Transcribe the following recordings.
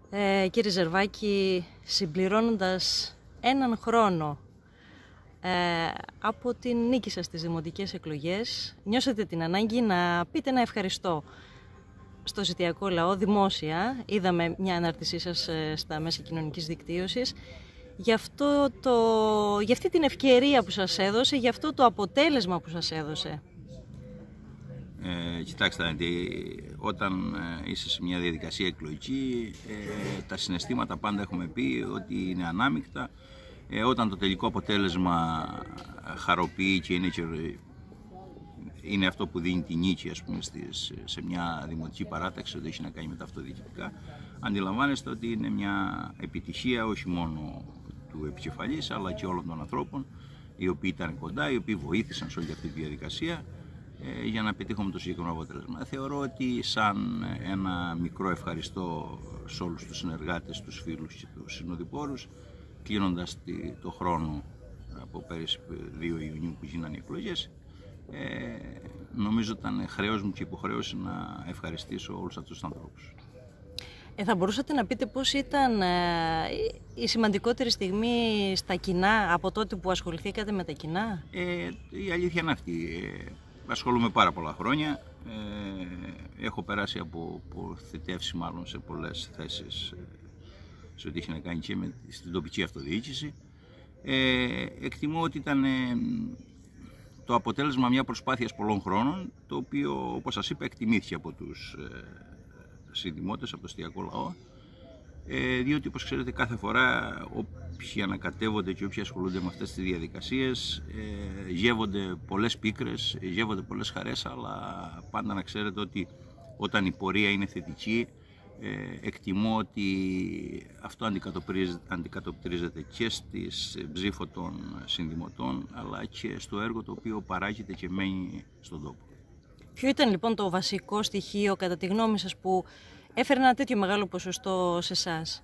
Κύριε Ζερβάκη, συμπληρώνοντας έναν χρόνο από την νίκη σας στις δημοτικές εκλογές, νιώσατε την ανάγκη να πείτε ένα ευχαριστώ στο ζητιακό λαό δημόσια. Είδαμε μια ανάρτησή σας στα μέσα κοινωνικής δικτύωσης για αυτή την ευκαιρία που σας έδωσε, για αυτό το αποτέλεσμα που σας έδωσε. Κοιτάξτε, όταν είσαι σε μια διαδικασία εκλογική, τα συναισθήματα πάντα έχουμε πει ότι είναι ανάμεικτα. Όταν το τελικό αποτέλεσμα χαροποιεί και είναι αυτό που δίνει τη νίκη, ας πούμε, σε μια δημοτική παράταξη, ότι έχει να κάνει με τα αυτοδιοικητικά, αντιλαμβάνεστε ότι είναι μια επιτυχία όχι μόνο του επικεφαλής, αλλά και όλων των ανθρώπων οι οποίοι ήταν κοντά, οι οποίοι βοήθησαν σε όλη αυτή τη διαδικασία για να πετύχουμε το συγκεκριμένο αποτέλεσμα. Θεωρώ ότι σαν ένα μικρό ευχαριστώ σε όλους τους συνεργάτες, τους φίλους και τους συνοδοιπόρους, κλείνοντας το χρόνο από πέρυσι 2 Ιουνίου που γίνανε οι εκλογές, νομίζω ήταν χρέος μου και υποχρέωση να ευχαριστήσω όλους αυτούς τους ανθρώπους. Θα μπορούσατε να πείτε πώς ήταν η σημαντικότερη στιγμή στα κοινά από τότε που ασχοληθήκατε με τα κοινά? Η αλήθεια είναι αυτή. Ασχολούμαι πάρα πολλά χρόνια. Έχω περάσει από θητεύση μάλλον σε πολλές θέσεις σε ό,τι έχει να κάνει και στην τοπική αυτοδιοίκηση. Εκτιμώ ότι ήταν το αποτέλεσμα μια προσπάθειας πολλών χρόνων, το οποίο, όπως σας είπα, εκτιμήθηκε από τους συνδημότες, από το αστιακό λαό, διότι, όπως ξέρετε, κάθε φορά όποιοι ανακατεύονται και όποιοι ασχολούνται με αυτές τις διαδικασίες γεύονται πολλές πίκρες, γεύονται πολλές χαρές, αλλά πάντα να ξέρετε ότι όταν η πορεία είναι θετική, εκτιμώ ότι αυτό αντικατοπτρίζεται και στις ψήφο των συνδημοτών, αλλά και στο έργο το οποίο παράγεται και μένει στον τόπο. Ποιο ήταν λοιπόν το βασικό στοιχείο, κατά τη γνώμη σας, που έφερε ένα τέτοιο μεγάλο ποσοστό σε εσάς?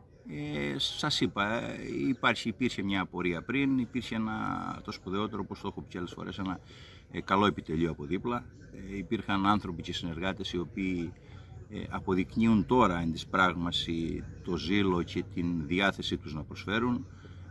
Σας είπα, υπήρχε μια απορία πριν, υπήρχε το σπουδαιότερο, όπως το έχω πει και άλλες φορές, ένα καλό επιτελείο από δίπλα. Υπήρχαν άνθρωποι και συνεργάτες οι οποίοι αποδεικνύουν τώρα εν της πράγμαση το ζήλο και την διάθεσή τους να προσφέρουν.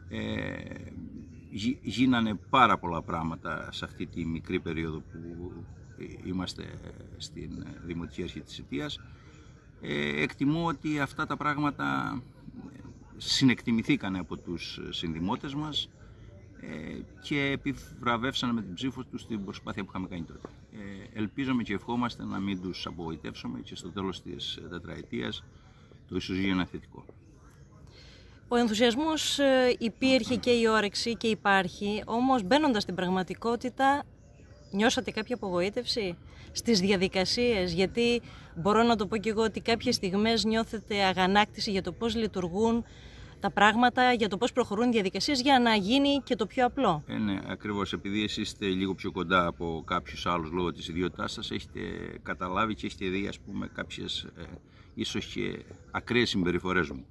Γίνανε πάρα πολλά πράγματα σε αυτή τη μικρή περίοδο που είμαστε στην δημοτική αρχή της θητείας. Εκτιμώ ότι αυτά τα πράγματα συνεκτιμηθήκανε από τους συνδημότες μας και επιβραβεύσανε με την ψήφο τους την προσπάθεια που είχαμε κάνει τότε. Ελπίζομαι και ευχόμαστε να μην τους απογοητεύσουμε και στο τέλος της τετραετίας το ισοζύγιο είναι θετικό. Ο ενθουσιασμός υπήρχε και η όρεξη και υπάρχει, όμως μπαίνοντας στην πραγματικότητα νιώσατε κάποια απογοήτευση στις διαδικασίες? Γιατί μπορώ να το πω και εγώ ότι κάποιες στιγμές νιώθετε αγανάκτηση για το πώς λειτουργούν τα πράγματα, για το πώς προχωρούν οι διαδικασίες για να γίνει και το πιο απλό. Ναι, ακριβώς. Επειδή εσείς είστε λίγο πιο κοντά από κάποιους άλλους λόγω της ιδιότητάς σας, έχετε καταλάβει και έχετε δει, ας πούμε, κάποιες ίσως και ακραίες συμπεριφορές μου.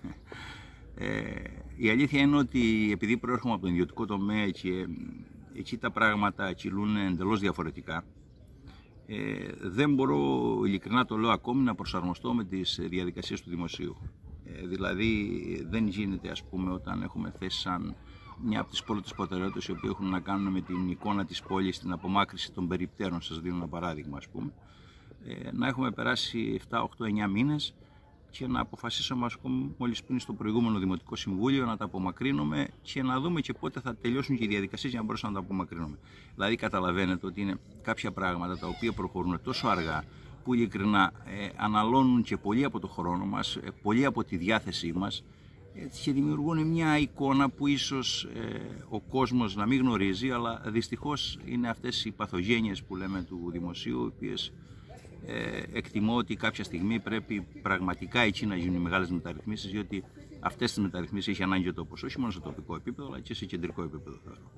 Η αλήθεια είναι ότι επειδή προέρχομαι από τον ιδιωτικό τομέα και εκεί τα πράγματα κυλούν εντελώς διαφορετικά, δεν μπορώ, ειλικρινά το λέω, ακόμη να προσαρμοστώ με τις διαδικασίες του δημοσίου. Δηλαδή δεν γίνεται, ας πούμε, όταν έχουμε θέσει σαν μια από τις πρώτες προτεραιότητες οι οποίες έχουν να κάνουν με την εικόνα της πόλης, την απομάκρυνση των περιπτέρων, σας δίνω ένα παράδειγμα, ας πούμε, να έχουμε περάσει 7, 8, 9 μήνες και να αποφασίσουμε, ας πούμε, μόλις πριν στο προηγούμενο Δημοτικό Συμβούλιο να τα απομακρύνουμε και να δούμε και πότε θα τελειώσουν και οι διαδικασίες για να μπορέσουμε να τα απομακρύνουμε. Δηλαδή καταλαβαίνετε ότι είναι κάποια πράγματα τα οποία προχωρούν τόσο αργά, που ειλικρινά αναλώνουν και πολύ από το χρόνο μας, πολύ από τη διάθεσή μας και δημιουργούν μια εικόνα που ίσως ο κόσμος να μην γνωρίζει, αλλά δυστυχώς είναι αυτές οι παθογένειες που λέμε του δημοσίου, οι οποίες εκτιμώ ότι κάποια στιγμή πρέπει πραγματικά εκεί να γίνουν οι μεγάλες μεταρρυθμίσεις, διότι αυτές τις μεταρρυθμίσεις έχει ανάγκη ο τόπος, όχι μόνο σε τοπικό επίπεδο, αλλά και σε κεντρικό επίπεδο.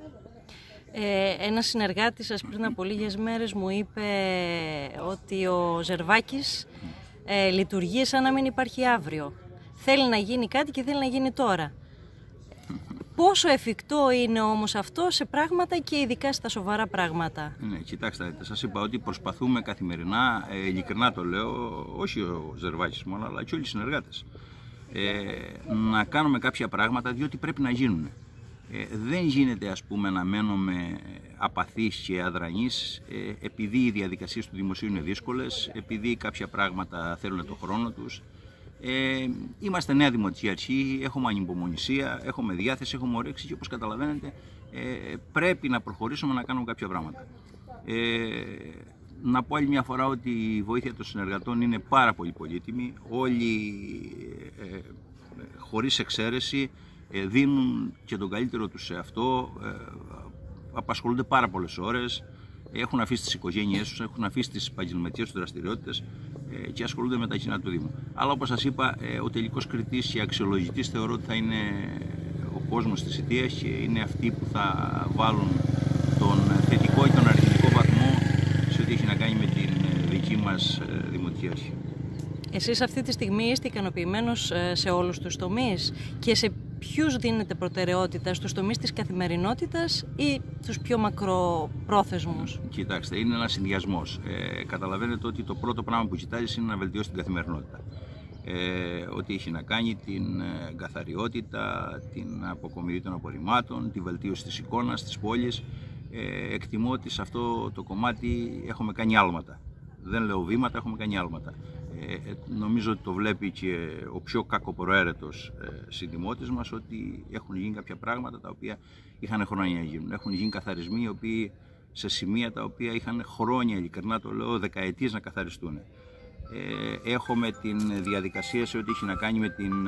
Ένας συνεργάτης σας πριν από λίγες μέρες μου είπε ότι ο Ζερβάκης λειτουργεί σαν να μην υπάρχει αύριο. Θέλει να γίνει κάτι και θέλει να γίνει τώρα. Πόσο εφικτό είναι όμως αυτό σε πράγματα και ειδικά στα σοβαρά πράγματα? Ναι, κοιτάξτε, σας είπα ότι προσπαθούμε καθημερινά, ειλικρινά το λέω, όχι ο Ζερβάκης μόνο, αλλά και όλοι οι συνεργάτες, να κάνουμε κάποια πράγματα διότι πρέπει να γίνουν. Δεν γίνεται, ας πούμε, να μένουμε απαθείς και αδρανείς επειδή οι διαδικασίες του δημοσίου είναι δύσκολες, επειδή κάποια πράγματα θέλουν το χρόνο τους. Είμαστε νέα δημοτική αρχή, έχουμε ανυπομονησία, έχουμε διάθεση, έχουμε όρεξη και όπως καταλαβαίνετε πρέπει να προχωρήσουμε να κάνουμε κάποια πράγματα. Να πω άλλη μια φορά ότι η βοήθεια των συνεργατών είναι πάρα πολύ πολύτιμη. Όλοι χωρίς εξαίρεση δίνουν και τον καλύτερο τους σε αυτό, απασχολούνται πάρα πολλές ώρες, έχουν αφήσει τις οικογένειές τους, έχουν αφήσει τις επαγγελματικές τους δραστηριότητες και ασχολούνται με τα κοινά του Δήμου. Αλλά όπως σας είπα, ο τελικός κριτής και αξιολογητής θεωρώ ότι θα είναι ο κόσμος της Ιττίας και είναι αυτοί που θα βάλουν τον θετικό και τον αρνητικό βαθμό σε ό,τι έχει να κάνει με την δική μας δημοτική αρχή. Εσείς αυτή τη στιγμή είστε ικανοποιημένος σε όλους τους τομείς και σε ποιους δίνετε προτεραιότητα, στους τομείς της καθημερινότητας ή τους πιο μακροπρόθεσμους? Κοιτάξτε, είναι ένας συνδυασμός. Καταλαβαίνετε ότι το πρώτο πράγμα που κοιτάζεις είναι να βελτιώσει την καθημερινότητα. Ό,τι έχει να κάνει την καθαριότητα, την αποκομιδή των απορριμμάτων, τη βελτίωση της εικόνας της πόλης. Εκτιμώ ότι σε αυτό το κομμάτι έχουμε κάνει άλματα. Δεν λέω βήματα, έχουμε κάνει άλματα. Νομίζω ότι το βλέπει και ο πιο κακοπροαίρετος συνδημότης μας ότι έχουν γίνει κάποια πράγματα τα οποία είχαν χρόνια να γίνουν. Έχουν γίνει καθαρισμοί οι οποίοι σε σημεία τα οποία είχαν χρόνια, ειλικρινά το λέω, δεκαετίες να καθαριστούν. Έχουμε την διαδικασία σε ό,τι έχει να κάνει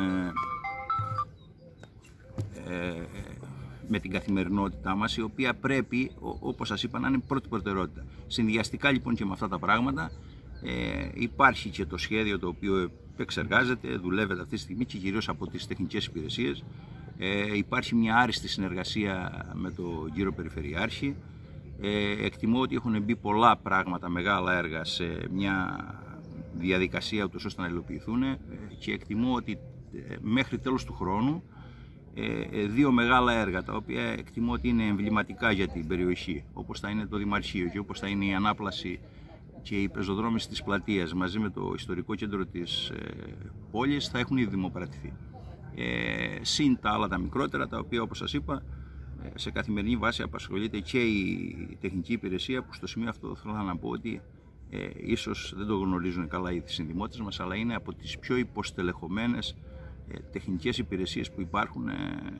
με την καθημερινότητά μας, η οποία πρέπει, όπως σας είπα, να είναι πρώτη προτεραιότητα. Συνδυαστικά λοιπόν και με αυτά τα πράγματα υπάρχει και το σχέδιο το οποίο εξεργάζεται, δουλεύεται αυτή τη στιγμή και κυρίως από τις τεχνικές υπηρεσίες. Υπάρχει μια άριστη συνεργασία με τον κύριο Περιφερειάρχη. Εκτιμώ ότι έχουν μπει πολλά πράγματα, μεγάλα έργα σε μια διαδικασία ούτως ώστε να υλοποιηθούν και εκτιμώ ότι μέχρι τέλος του χρόνου δύο μεγάλα έργα τα οποία εκτιμώ ότι είναι εμβληματικά για την περιοχή, όπως θα είναι το Δημαρχείο και όπως θα είναι η ανάπλαση και οι πεζοδρόμοι της πλατείας μαζί με το ιστορικό κέντρο της πόλης θα έχουν ήδη δημοπρατηθεί. Συν τα άλλα τα μικρότερα, τα οποία όπως σας είπα σε καθημερινή βάση απασχολείται και η τεχνική υπηρεσία, που στο σημείο αυτό θέλω να πω ότι ίσως δεν το γνωρίζουν καλά οι συνδημότες μας, αλλά είναι από τις πιο υποστελεχωμένες τεχνικές υπηρεσίες που υπάρχουν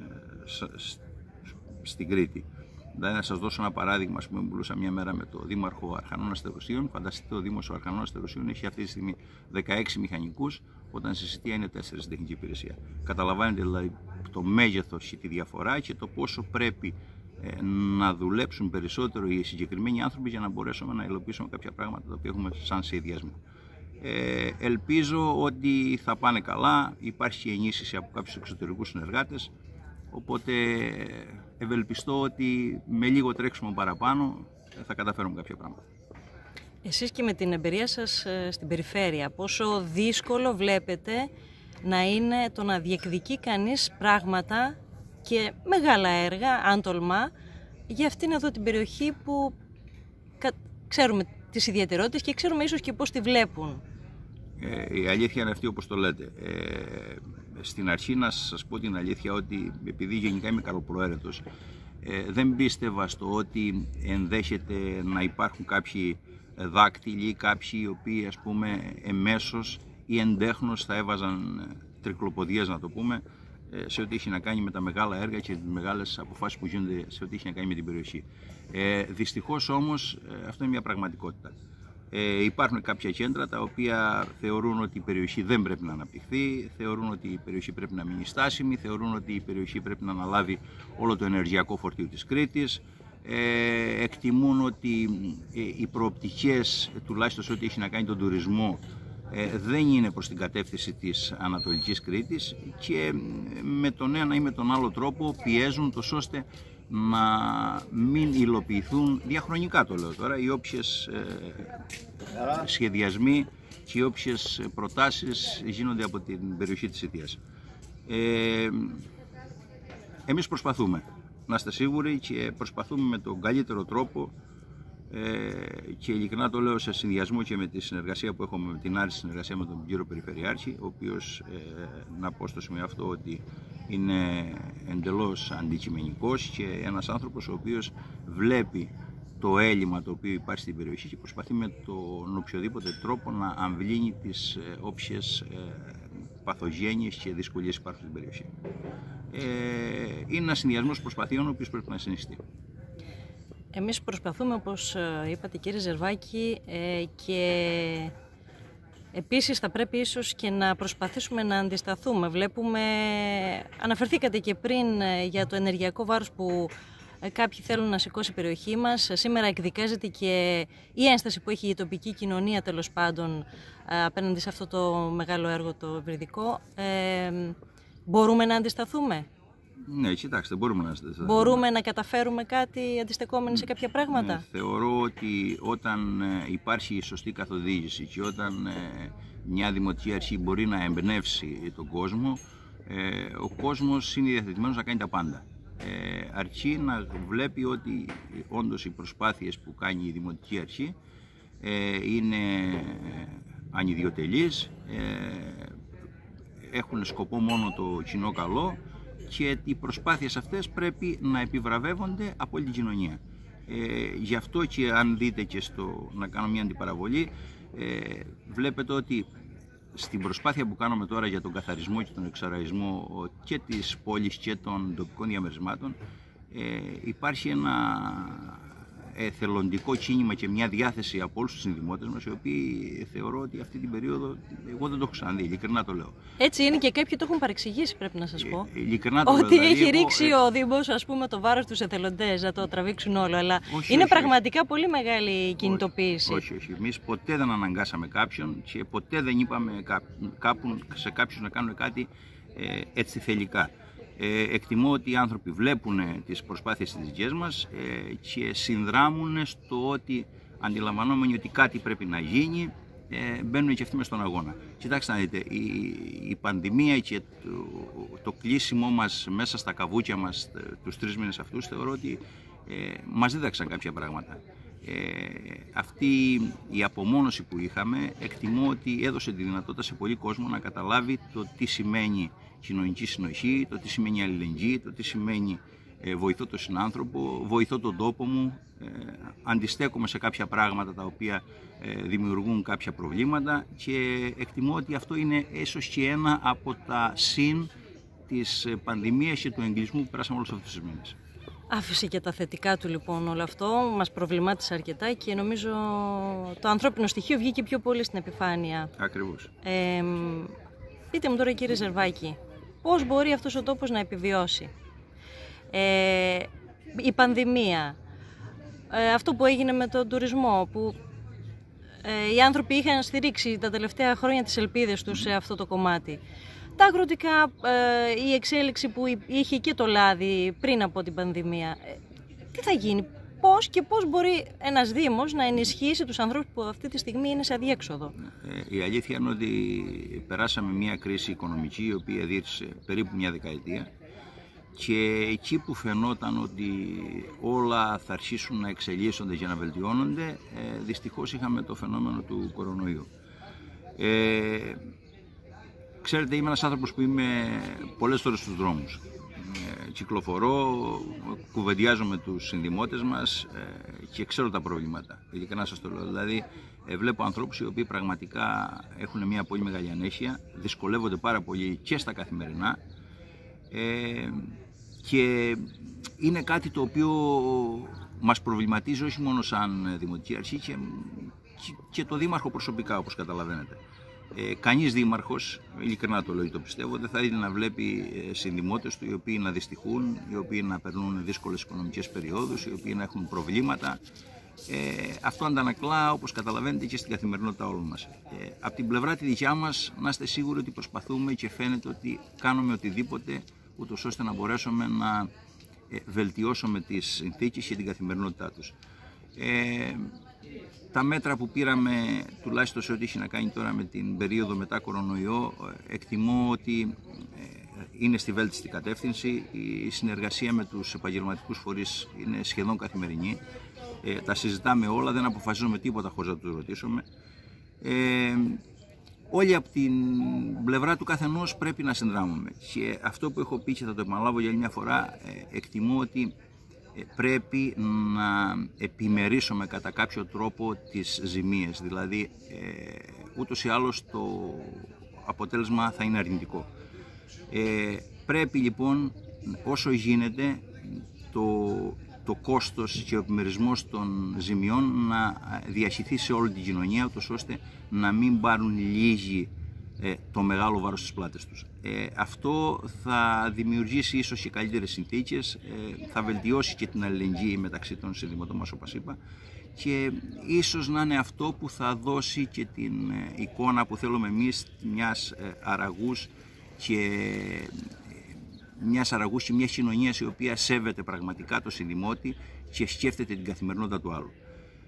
στην Κρήτη. Δηλαδή, να σας δώσω ένα παράδειγμα, ας πούμε, μιλούσα μια μέρα με τον Δήμαρχο Αρχανών Αστεροσίων. Φανταστείτε, ο Δήμος Αρχανών Αστεροσίων έχει αυτή τη στιγμή 16 μηχανικούς, όταν στη Σιτία είναι 4 στην τεχνική υπηρεσία. Καταλαβαίνετε δηλαδή το μέγεθος και τη διαφορά και το πόσο πρέπει να δουλέψουν περισσότερο οι συγκεκριμένοι άνθρωποι για να μπορέσουμε να υλοποιήσουμε κάποια πράγματα τα οποία έχουμε σαν σχεδιασμό. Ελπίζω ότι θα πάνε καλά, υπάρχει ενίσχυση από κάποιους εξωτερικούς συνεργάτες, οπότε ευελπιστώ ότι με λίγο τρέξιμο παραπάνω θα καταφέρουμε κάποια πράγματα. Εσείς και με την εμπειρία σας στην περιφέρεια, πόσο δύσκολο βλέπετε να είναι το να διεκδικεί κανείς πράγματα και μεγάλα έργα, αν τολμά, για αυτήν εδώ την περιοχή που ξέρουμε τις ιδιαιτερότητες και ξέρουμε ίσως και πώς τη βλέπουν? Η αλήθεια είναι αυτή όπως το λέτε. Στην αρχή να σας πω την αλήθεια ότι επειδή γενικά είμαι καλοπροαίρετος, δεν πίστευα στο ότι ενδέχεται να υπάρχουν κάποιοι δάκτυλοι, κάποιοι οι οποίοι ας πούμε εμέσως ή εντέχνως θα έβαζαν τρικλοποδίες, να το πούμε, σε ό,τι έχει να κάνει με τα μεγάλα έργα και τις μεγάλες αποφάσεις που γίνονται σε ό,τι έχει να κάνει με την περιοχή. Δυστυχώς όμως αυτό είναι μια πραγματικότητα. Υπάρχουν κάποια κέντρα τα οποία θεωρούν ότι η περιοχή δεν πρέπει να αναπτυχθεί, θεωρούν ότι η περιοχή πρέπει να μείνει στάσιμη, θεωρούν ότι η περιοχή πρέπει να αναλάβει όλο το ενεργειακό φορτίο της Κρήτης, εκτιμούν ότι οι προοπτικές, τουλάχιστον σε ό,τι έχει να κάνει τον τουρισμό, δεν είναι προς την κατεύθυνση της Ανατολικής Κρήτης και με τον ένα ή με τον άλλο τρόπο πιέζουν τόσο ώστε να μην υλοποιηθούν διαχρονικά, το λέω τώρα, οι όποιες σχεδιασμοί και οι όποιες προτάσεις γίνονται από την περιοχή της Ιττίας. Εμείς προσπαθούμε, να είστε σίγουροι, και προσπαθούμε με τον καλύτερο τρόπο, και ειλικρινά το λέω σε συνδυασμό και με τη συνεργασία που έχουμε με την άριστη συνεργασία με τον κύριο Περιφερειάρχη, ο οποίος, να πω στο σημείο αυτό, ότι είναι εντελώς αντικειμενικός και ένας άνθρωπος ο οποίος βλέπει το έλλειμμα το οποίο υπάρχει στην περιοχή και προσπαθεί με τον οποιοδήποτε τρόπο να αμβλύνει τις όποιες παθογένειες και δυσκολίες υπάρχουν στην περιοχή. Είναι ένας συνδυασμός προσπαθειών ο οποίος πρέπει να συνεχιστεί. Εμείς προσπαθούμε, όπως είπατε κύριε Ζερβάκη, και επίσης θα πρέπει ίσως και να προσπαθήσουμε να αντισταθούμε. Βλέπουμε, αναφερθήκατε και πριν για το ενεργειακό βάρος που κάποιοι θέλουν να σηκώσει η περιοχή μας. Σήμερα εκδικάζεται και η ένσταση που έχει η τοπική κοινωνία, τέλος πάντων, απέναντι σε αυτό το μεγάλο έργο το ευρυδικό. Μπορούμε να αντισταθούμε? Ναι, κοιτάξτε, μπορούμε να αντισταθούμε. Μπορούμε να καταφέρουμε κάτι αντιστεκόμενοι σε κάποια πράγματα? Ναι, θεωρώ ότι όταν υπάρχει η σωστή καθοδήγηση και όταν μια δημοτική αρχή μπορεί να εμπνεύσει τον κόσμο, ο κόσμος είναι διαθετημένος να κάνει τα πάντα. Αρκεί να βλέπει ότι όντως οι προσπάθειες που κάνει η δημοτική αρχή είναι ανιδιοτελείς, έχουν σκοπό μόνο το κοινό καλό και οι προσπάθειες αυτές πρέπει να επιβραβεύονται από όλη την κοινωνία. Γι' αυτό και αν δείτε και να κάνω μια αντιπαραβολή, βλέπετε ότι στην προσπάθεια που κάνουμε τώρα για τον καθαρισμό και τον εξαραϊσμό και της πόλης και των τοπικών διαμερισμάτων, υπάρχει ένα εθελοντικό κίνημα και μια διάθεση από όλους τους συνδημότες μας, οι οποίοι θεωρώ ότι αυτή την περίοδο, εγώ δεν το έχω ξαναδεί, ειλικρινά το λέω. Έτσι είναι και κάποιοι το έχουν παρεξηγήσει, πρέπει να σας πω. Ειλικρινά το ότι λέω, έχει ρίξει ο Δήμος, ας πούμε, το βάρος στους εθελοντές να το τραβήξουν όλο, αλλά είναι πραγματικά πολύ μεγάλη κινητοποίηση. Όχι. Εμείς ποτέ δεν αναγκάσαμε κάποιον και ποτέ δεν είπαμε σε κάποιους να κάνουν κάτι έτσι θελικά. Εκτιμώ ότι οι άνθρωποι βλέπουν τις προσπάθειες της δικές μας και συνδράμουν στο ότι αντιλαμβανόμενοι ότι κάτι πρέπει να γίνει, μπαίνουν και αυτοί μες στον αγώνα. Κοιτάξτε να δείτε, η πανδημία και το κλείσιμό μας μέσα στα καβούκια μας τους 3 μήνες αυτούς, θεωρώ ότι μας δίδαξαν κάποια πράγματα. Αυτή η απομόνωση που είχαμε, εκτιμώ ότι έδωσε τη δυνατότητα σε πολύ κόσμο να καταλάβει το τι σημαίνει κοινωνική συνοχή, το τι σημαίνει αλληλεγγύη, το τι σημαίνει βοηθώ τον συνάνθρωπο, βοηθώ τον τόπο μου, αντιστέκομαι σε κάποια πράγματα τα οποία δημιουργούν κάποια προβλήματα, και εκτιμώ ότι αυτό είναι ίσως και ένα από τα συν της πανδημίας και του εγκλεισμού που περάσαμε όλους αυτούς τους μήνες. Άφησε και τα θετικά του λοιπόν όλο αυτό, μας προβλημάτισε αρκετά και νομίζω το ανθρώπινο στοιχείο βγήκε πιο πολύ στην επιφάνεια. Ακριβώς. Πείτε μου τώρα κύριε Ζερβάκη, πώς μπορεί αυτός ο τόπος να επιβιώσει? Η πανδημία, αυτό που έγινε με τον τουρισμό, που οι άνθρωποι είχαν στηρίξει τα τελευταία χρόνια τις ελπίδες τους σε αυτό το κομμάτι. Τα αγροτικά, η εξέλιξη που είχε και το λάδι πριν από την πανδημία. Τι θα γίνει, πώς μπορεί ένας Δήμος να ενισχύσει τους ανθρώπους που αυτή τη στιγμή είναι σε αδιέξοδο? Η αλήθεια είναι ότι περάσαμε μια κρίση οικονομική η οποία διήρκησε περίπου μια δεκαετία, και εκεί που φαινόταν ότι όλα θα αρχίσουν να εξελίσσονται και να βελτιώνονται, δυστυχώς είχαμε το φαινόμενο του κορονοϊού. Ξέρετε, είμαι ένας άνθρωπος που είμαι πολλές ώρες στους δρόμους. Κυκλοφορώ, κουβεντιάζω με τους συνδημότες μας και ξέρω τα προβλήματα. Ειλικρινά σας το λέω. Δηλαδή, βλέπω ανθρώπους οι οποίοι πραγματικά έχουν μια πολύ μεγάλη ανέχεια, δυσκολεύονται πάρα πολύ και στα καθημερινά, και είναι κάτι το οποίο μας προβληματίζει όχι μόνο σαν δημοτική αρχή και το δήμαρχο προσωπικά, όπως καταλαβαίνετε. Κανείς δήμαρχος, ειλικρινά το λέω, το πιστεύω, δεν θα ήθελε να βλέπει συνδημότες του οι οποίοι να δυστυχούν, οι οποίοι να περνούν δύσκολες οικονομικές περιόδους, οι οποίοι να έχουν προβλήματα. Αυτό αντανακλά, όπως καταλαβαίνετε, και στην καθημερινότητα όλων μας. Από την πλευρά τη δικιά μας, να είστε σίγουροι ότι προσπαθούμε και φαίνεται ότι κάνουμε οτιδήποτε, ούτως ώστε να μπορέσουμε να βελτιώσουμε τις συνθήκες και την καθημερινότητά τους. Τα μέτρα που πήραμε, τουλάχιστον σε ό,τι έχει να κάνει τώρα με την περίοδο μετά κορονοϊό, εκτιμώ ότι είναι στη βέλτιστη κατεύθυνση. Η συνεργασία με τους επαγγελματικούς φορείς είναι σχεδόν καθημερινή. Τα συζητάμε όλα, δεν αποφασίζουμε τίποτα χωρίς να τους ρωτήσουμε. Όλοι από την πλευρά του καθενός πρέπει να συνδράμουμε. Και αυτό που έχω πει και θα το επαναλάβω για άλλη μια φορά, εκτιμώ ότι πρέπει να επιμερίσουμε κατά κάποιο τρόπο τις ζημίες. Δηλαδή, ούτως ή άλλως το αποτέλεσμα θα είναι αρνητικό. Πρέπει λοιπόν όσο γίνεται το κόστος και ο επιμερισμός των ζημιών να διασχιθεί σε όλη την κοινωνία, ούτως ώστε να μην πάρουν λίγοι το μεγάλο βάρος στις πλάτες τους. Αυτό θα δημιουργήσει ίσως και καλύτερες συνθήκες, θα βελτιώσει και την αλληλεγγύη μεταξύ των συνδημοτών μας, όπως είπα, και ίσως να είναι αυτό που θα δώσει και την εικόνα που θέλουμε εμείς μιας αραγούς και μιας κοινωνίας η οποία σέβεται πραγματικά το συνδημότη και σκέφτεται την καθημερινότητα του άλλου.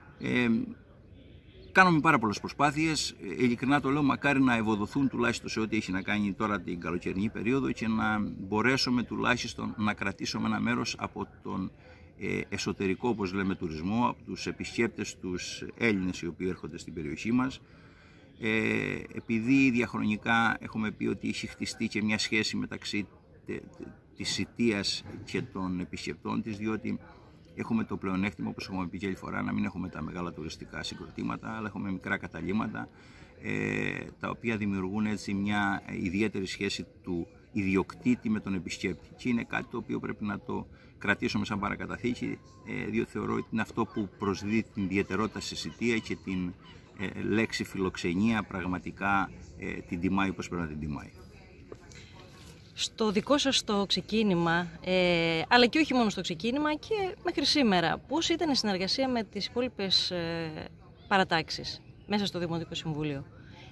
Κάνουμε πάρα πολλές προσπάθειες, ειλικρινά το λέω, μακάρι να ευοδοθούν τουλάχιστον σε ό,τι έχει να κάνει τώρα την καλοκαιρινή περίοδο και να μπορέσουμε τουλάχιστον να κρατήσουμε ένα μέρος από τον εσωτερικό, όπως λέμε, τουρισμό, από τους επισκέπτες, τους Έλληνες οι οποίοι έρχονται στην περιοχή μας. Επειδή διαχρονικά έχουμε πει ότι έχει χτιστεί και μια σχέση μεταξύ της Σιτίας και των επισκεπτών της, διότι έχουμε το πλεονέκτημα, όπως έχουμε πει και άλλη φορά, να μην έχουμε τα μεγάλα τουριστικά συγκροτήματα, αλλά έχουμε μικρά καταλύματα, τα οποία δημιουργούν έτσι μια ιδιαίτερη σχέση του ιδιοκτήτη με τον επισκέπτη. Και είναι κάτι το οποίο πρέπει να το κρατήσουμε σαν παρακαταθήκη, διότι θεωρώ ότι είναι αυτό που προσδίδει την ιδιαιτερότητα στη Σιτία και την λέξη φιλοξενία πραγματικά την τιμάει όπως πρέπει να την τιμάει. Στο δικό σας το ξεκίνημα, αλλά και όχι μόνο στο ξεκίνημα και μέχρι σήμερα, πώς ήταν η συνεργασία με τις υπόλοιπες παρατάξεις μέσα στο Δημοτικό Συμβούλιο?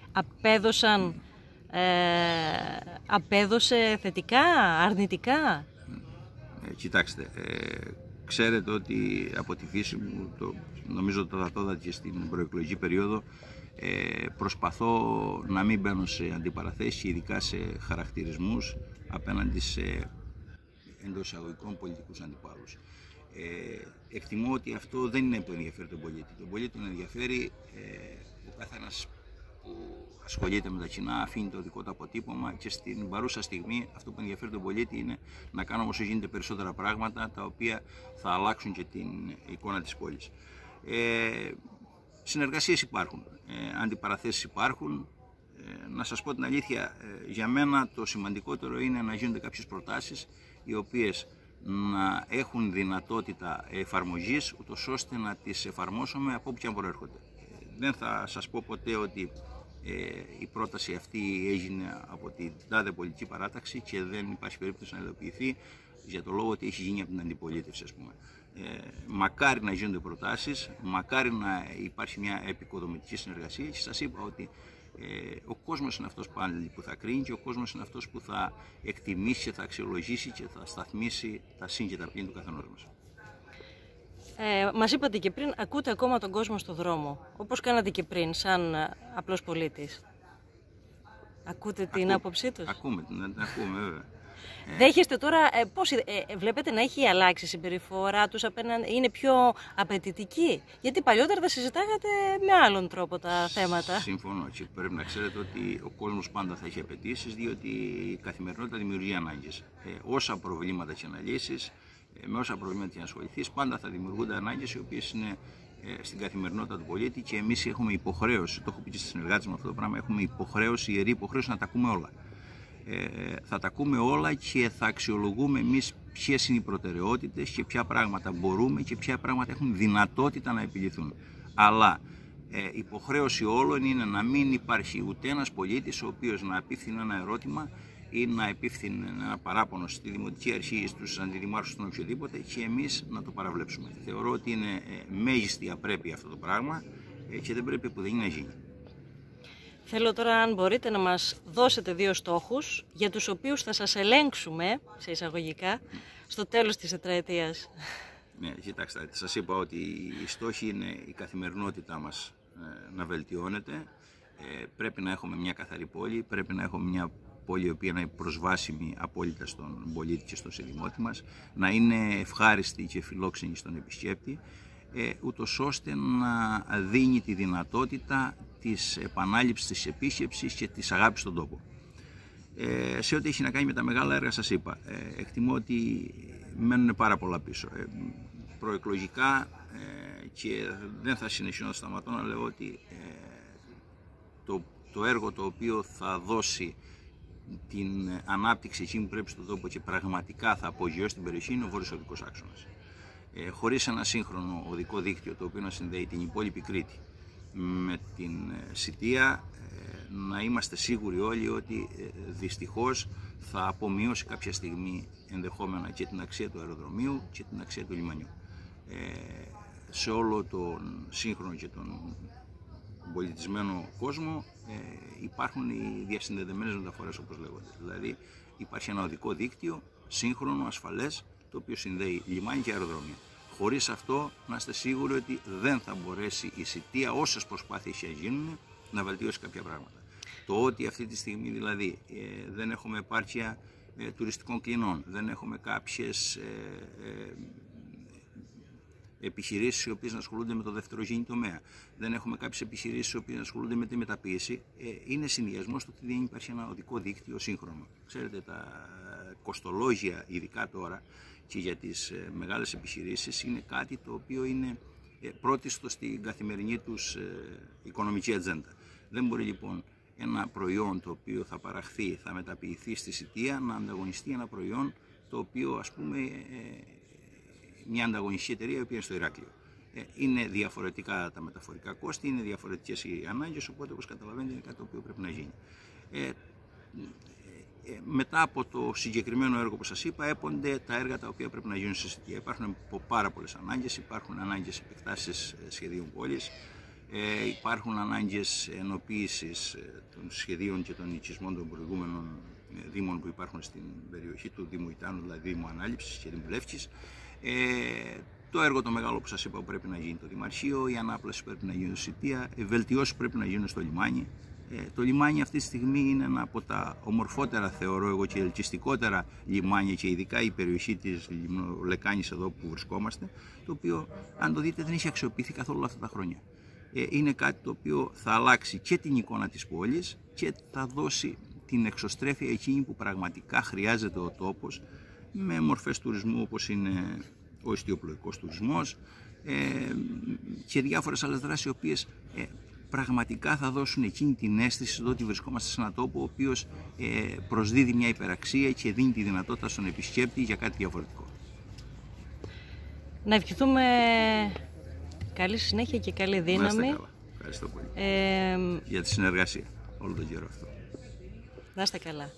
Απέδωσε θετικά, αρνητικά? Κοιτάξτε, ξέρετε ότι από τη φύση μου, νομίζω ότι θα το είδατε και στην προεκλογική περίοδο, προσπαθώ να μην μπαίνω σε αντιπαραθέσεις, ειδικά σε χαρακτηρισμούς απέναντι σε εντός εισαγωγικών πολιτικούς αντιπάλους. Εκτιμώ ότι αυτό δεν είναι που ενδιαφέρει τον πολίτη. Τον πολίτη τον ενδιαφέρει ο καθένας που ασχολείται με τα κοινά, αφήνει το δικό του αποτύπωμα, και στην παρούσα στιγμή αυτό που ενδιαφέρει τον πολίτη είναι να κάνουμε όσο γίνεται περισσότερα πράγματα τα οποία θα αλλάξουν και την εικόνα της πόλης. Συνεργασίες υπάρχουν, αντιπαραθέσεις υπάρχουν. Να σας πω την αλήθεια, για μένα το σημαντικότερο είναι να γίνονται κάποιες προτάσεις οι οποίες να έχουν δυνατότητα εφαρμογής, ούτως ώστε να τις εφαρμόσουμε από όπου και αν προέρχονται. Δεν θα σας πω ποτέ ότι η πρόταση αυτή έγινε από την τάδε πολιτική παράταξη και δεν υπάρχει περίπτωση να υλοποιηθεί, για το λόγο ότι έχει γίνει από την αντιπολίτευση, ας πούμε. Μακάρι να γίνονται προτάσεις, μακάρι να υπάρχει μια επικοδομητική συνεργασία, και σας είπα ότι ο κόσμος είναι αυτός πάλι που θα κρίνει και ο κόσμος είναι αυτός που θα εκτιμήσει και θα αξιολογήσει και θα σταθμίσει τα συν και τα πλήν του καθενός μας. Μας είπατε και πριν, ακούτε ακόμα τον κόσμο στο δρόμο, όπως κάνατε και πριν, σαν απλός πολίτης. Ακούτε την άποψή τους? Ακούμε, βέβαια. Δέχεστε τώρα, πώς βλέπετε να έχει αλλάξει η συμπεριφορά τους, είναι πιο απαιτητική? Γιατί παλιότερα τα συζητάγατε με άλλον τρόπο τα θέματα. Συμφωνώ, και πρέπει να ξέρετε ότι ο κόσμος πάντα θα έχει απαιτήσεις, διότι η καθημερινότητα δημιουργεί ανάγκες. Όσα προβλήματα και να λύσεις, με όσα προβλήματα και να ασχοληθείς, πάντα θα δημιουργούνται ανάγκες οι οποίες είναι στην καθημερινότητα του πολίτη, και εμείς έχουμε υποχρέωση, το έχω πει και στις συνεργάτες μου αυτό το πράγμα, έχουμε υποχρέωση, ιερή υποχρέωση να τα ακούμε όλα. Θα τα ακούμε όλα και θα αξιολογούμε εμείς ποιες είναι οι προτεραιότητες και ποια πράγματα μπορούμε και ποια πράγματα έχουν δυνατότητα να επιληθούν. Αλλά υποχρέωση όλων είναι να μην υπάρχει ούτε ένας πολίτης ο οποίος να απίφθινε ένα ερώτημα ή να επίφθινε ένα παράπονο στη Δημοτική Αρχή, στους αντιδημάρχους, στον οποιοδήποτε, και εμείς να το παραβλέψουμε. Θεωρώ ότι είναι μέγιστη απρέπεια αυτό το πράγμα και δεν πρέπει που δεν είναι να γίνει. Θέλω τώρα, αν μπορείτε, να μας δώσετε 2 στόχους για τους οποίους θα σας ελέγξουμε, σε εισαγωγικά, στο τέλος της τετραετίας. Ναι, κοιτάξτε, σας είπα ότι οι στόχοι είναι η καθημερινότητά μας να βελτιώνεται. Πρέπει να έχουμε μια καθαρή πόλη, πρέπει να έχουμε μια πόλη η οποία να είναι προσβάσιμη απόλυτα στον πολίτη και στον συνδημότη μας, να είναι ευχάριστη και φιλόξενη στον επισκέπτη, ούτως ώστε να δίνει τη δυνατότητα της επανάληψης της επίσκεψης και της αγάπης στον τόπο. Σε ό,τι έχει να κάνει με τα μεγάλα έργα, σας είπα, εκτιμώ ότι μένουν πάρα πολλά πίσω. Προεκλογικά, και δεν θα συνεχίσω να σταματώ να λέω ότι το έργο το οποίο θα δώσει την ανάπτυξη εκείνη που πρέπει στον τόπο και πραγματικά θα απογειώσει την περιοχή είναι ο βόρειος οδικός άξονας. Χωρίς ένα σύγχρονο οδικό δίκτυο το οποίο να συνδέει την υπόλοιπη Κρήτη με την Σιτία, να είμαστε σίγουροι όλοι ότι δυστυχώς θα απομειώσει κάποια στιγμή ενδεχόμενα και την αξία του αεροδρομίου και την αξία του λιμανιού. Σε όλο τον σύγχρονο και τον πολιτισμένο κόσμο υπάρχουν οι διασυνδεδεμένες μεταφορές, όπως λέγονται. Δηλαδή υπάρχει ένα οδικό δίκτυο σύγχρονο, ασφαλές, το οποίο συνδέει λιμάνι και αεροδρόμια. Χωρίς αυτό να είστε σίγουροι ότι δεν θα μπορέσει η Σιτία, όσες προσπάθειες γίνουν, να βελτιώσει κάποια πράγματα. Το ότι αυτή τη στιγμή δηλαδή δεν έχουμε επάρκεια τουριστικών κλινών, δεν έχουμε κάποιες επιχειρήσεις οι οποίες να ασχολούνται με το δευτερογενή τομέα, δεν έχουμε κάποιες επιχειρήσεις οι οποίες να ασχολούνται με τη μεταποίηση, είναι συνδυασμός του ότι δεν υπάρχει ένα οδικό δίκτυο σύγχρονο. Ξέρετε, τα κοστολόγια, ειδικά τώρα και για τις μεγάλες επιχειρήσεις, είναι κάτι το οποίο είναι πρώτιστο στην καθημερινή τους οικονομική ατζέντα. Δεν μπορεί λοιπόν ένα προϊόν το οποίο θα παραχθεί, θα μεταποιηθεί στη Σιτία να ανταγωνιστεί ένα προϊόν το οποίο, ας πούμε, μια ανταγωνιστική εταιρεία η οποία είναι στο Ηράκλειο. Είναι διαφορετικά τα μεταφορικά κόστη, είναι διαφορετικές οι ανάγκες, οπότε όπως καταλαβαίνετε είναι κάτι το οποίο πρέπει να γίνει. Μετά από το συγκεκριμένο έργο που σας είπα, έπονται τα έργα τα οποία πρέπει να γίνουν στη Σιτία. Υπάρχουν πάρα πολλές ανάγκες, υπάρχουν ανάγκες επεκτάσεις σχεδίων πόλης, υπάρχουν ανάγκες ενοποίησης των σχεδίων και των οικισμών των προηγούμενων δήμων που υπάρχουν στην περιοχή του Δήμου Ιτάνου, δηλαδή Δήμου Ανάληψης και Δήμου Λεύκης. Το έργο το μεγάλο που σας είπα που πρέπει να γίνει το Δημαρχείο, η ανάπλαση πρέπει να γίνει στη Σιτία, οι βελτιώσεις πρέπει να γίνουν στο λιμάνι. Το λιμάνι αυτή τη στιγμή είναι ένα από τα ομορφότερα, θεωρώ εγώ, και ελκυστικότερα λιμάνια, και ειδικά η περιοχή της Λεκάνης εδώ που βρισκόμαστε, το οποίο, αν το δείτε, δεν έχει αξιοποιηθεί καθόλου αυτά τα χρόνια. Είναι κάτι το οποίο θα αλλάξει και την εικόνα της πόλης και θα δώσει την εξωστρέφεια εκείνη που πραγματικά χρειάζεται ο τόπος, με μορφές τουρισμού όπως είναι ο ιστιοπλοϊκός τουρισμός και διάφορες άλλες δράσεις οι οποίες πραγματικά θα δώσουν εκείνη την αίσθηση ότι βρισκόμαστε σε έναν τόπο ο οποίος προσδίδει μια υπεραξία και δίνει τη δυνατότητα στον επισκέπτη για κάτι διαφορετικό. Να ευχηθούμε καλή συνέχεια και καλή δύναμη. Να είστε καλά. Ευχαριστώ πολύ για τη συνεργασία όλο τον καιρό αυτό. Να είστε καλά.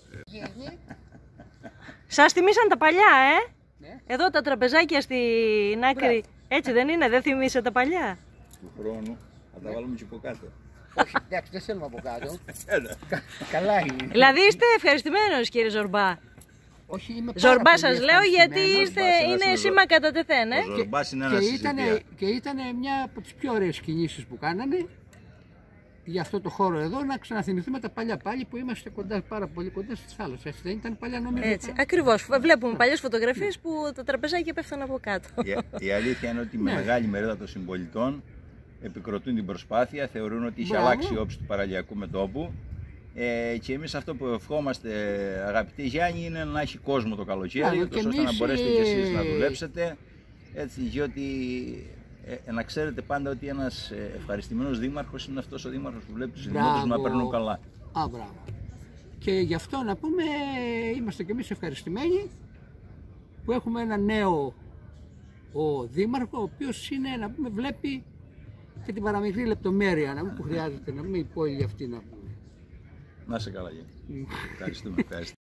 Σας θυμήσαν τα παλιά, Ναι. Εδώ τα τραπεζάκια στην άκρη, έτσι δεν είναι, δεν θυμίσαι τα παλιά? Του χρόνου θα τα βάλουμε και από κάτω. Όχι, εντάξει, δεν θέλουμε από κάτω. Καλά είναι. Δηλαδή είστε ευχαριστημένος, κύριε Ζορμπά? Όχι, είμαι πάρα Ζορμπά πολύ σας λέω, γιατί είναι σήμα κατά τεθέν. Ο Ζορμπάς είναι ένας συζητητής. Και ήταν μια από τις πιο ωραίες κινήσεις που κάνανε για αυτό το χώρο εδώ, να ξαναθυμηθούμε τα παλιά πάλι που είμαστε κοντά, πάρα πολύ κοντά στη θάλασσα. Έτσι δεν ήταν παλιά, νομίζω? Έτσι, ακριβώς. Βλέπουμε παλιές φωτογραφίες που τα τραπεζάκια πέφτουν από κάτω. Η αλήθεια είναι ότι με μεγάλη μερίδα των συμπολιτών επικροτούν την προσπάθεια, θεωρούν ότι είχε αλλάξει η όψη του παραλιακού μετώπου. Και εμείς αυτό που ευχόμαστε, αγαπητοί Γιάννη, είναι να έχει κόσμο το καλοκαίρι, ώστε να μπορέσετε κι εσείς να δουλέψετε. Έτσι, διότι να ξέρετε πάντα ότι ένας ευχαριστημένος δήμαρχος είναι αυτός ο δήμαρχος που βλέπει τους δημότες να περνούν καλά. Μπράβο. Και γι' αυτό να πούμε, είμαστε κι εμείς ευχαριστημένοι που έχουμε ένα νέο δήμαρχο, ο οποίος είναι, να πούμε, βλέπει και την παραμικρή λεπτομέρεια, να πούμε, που χρειάζεται, να πούμε, η πόλη αυτή, να πούμε. Να είσαι καλά, Γιάννη. Ευχαριστούμε.